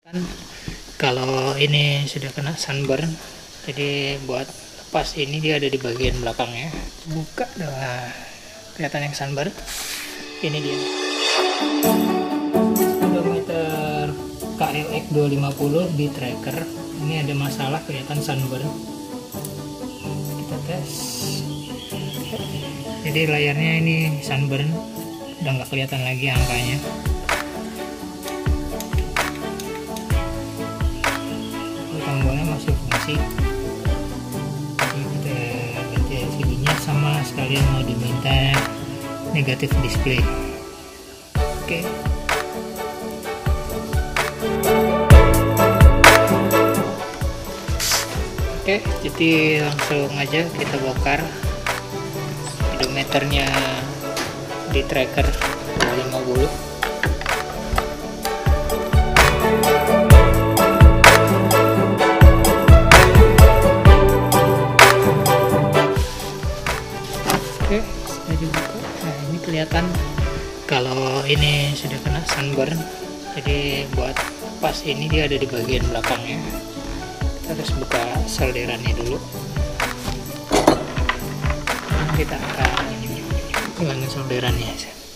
Kan kalau ini sudah kena sunburn, jadi buat lepas ini dia ada di bagian belakangnya. Buka dah, kelihatan yang sunburn. Ini dia speedometer KLX 250 di tracker. Ini ada masalah, kelihatan sunburn. Kita tes. Jadi layarnya ini sunburn, udah nggak kelihatan lagi angkanya. Tombolnya masih fungsi, jadi kita ganti LCD nya sama sekalian mau diminta negatif display. Oke, jadi langsung aja kita bongkar speedometernya di tracker 250. Oke, sudah dibuka. Nah, ini kelihatan kalau ini sudah kena sunburn. Jadi buat pas ini dia ada di bagian belakangnya. Kita harus buka solderannya dulu. Kita akan hilangin solderannya.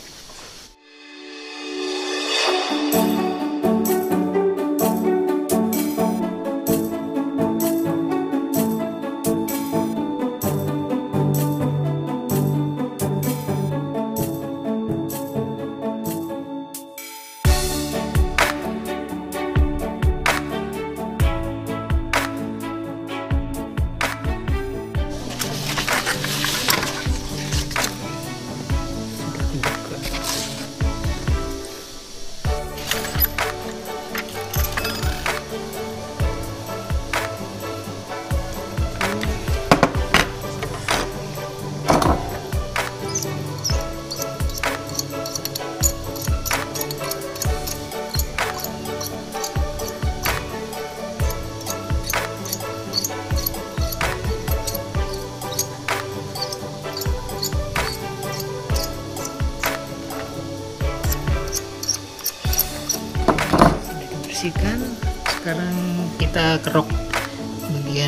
Sekarang kita kerok bagian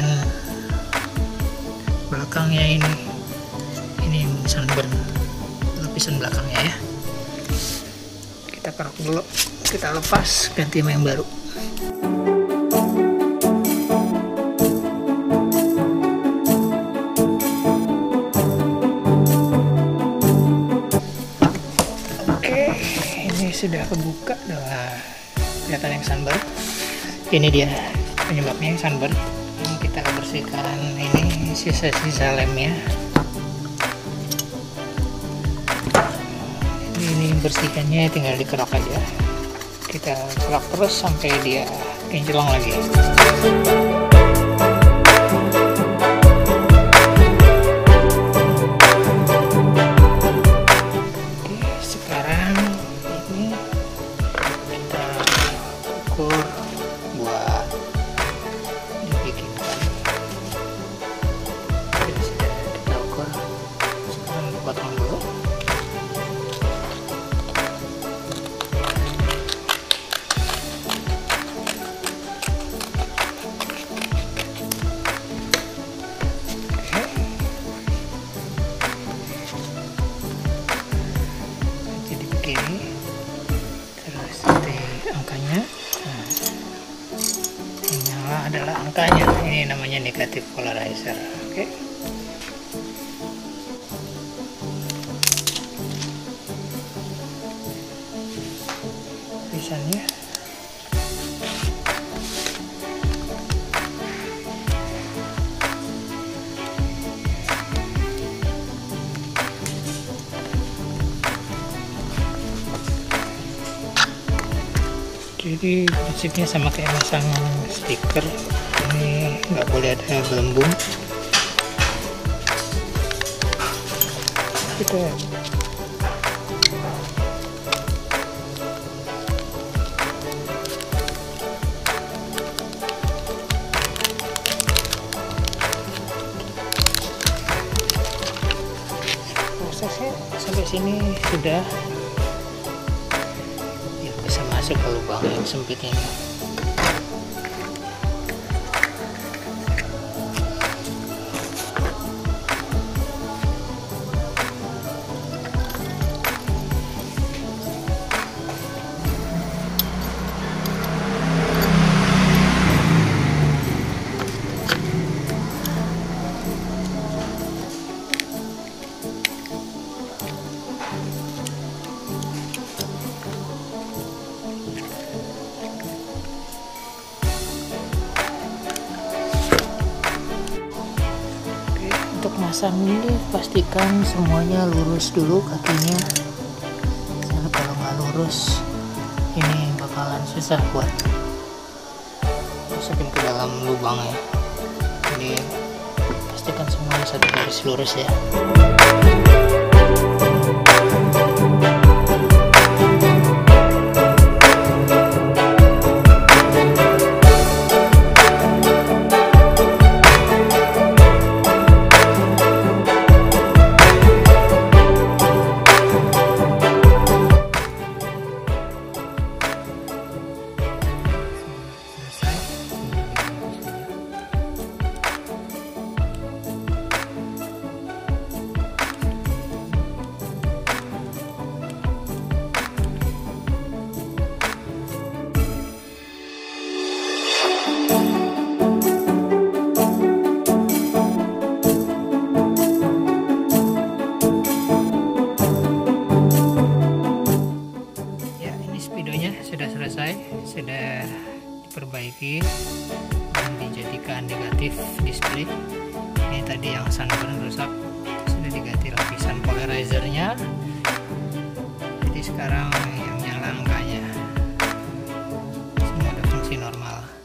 belakangnya ini sunburn, lapisan belakangnya ya. Kita kerok dulu, kita lepas, ganti sama yang baru. Oke, ini sudah kebuka, dah kelihatan yang sunburn. Ini dia penyebabnya yang sunburn. Kita bersihkan ini sisa-sisa lemnya. Ini bersihkannya tinggal dikerok aja. Kita kerok terus sampai dia kinclong lagi. Oke, sekarang ini kita ukur buat dibikinkan. Jadi sudah kita ukur. Sekarang potong dulu. Jadi begini. Terus di angkanya. Adalah angkanya, ini namanya negatif polarizer. Oke. Tulisannya jadi prinsipnya sama kayak masang stiker, ini nggak boleh ada gelembung. Kita prosesnya sampai sini sudah. Bisa masuk ke lubang yang sempit ini. pemasan ini pastikan semuanya lurus dulu kakinya, karena kalau nggak lurus ini bakalan susah buat masukin ke dalam lubangnya. Jadi pastikan semuanya satu garis lurus ya. Sudah selesai, sudah diperbaiki dan dijadikan negatif display. Ini tadi yang sunburn rusak, sudah diganti lapisan polerizernya, jadi sekarang yang nyala angkanya semua udah fungsi normal.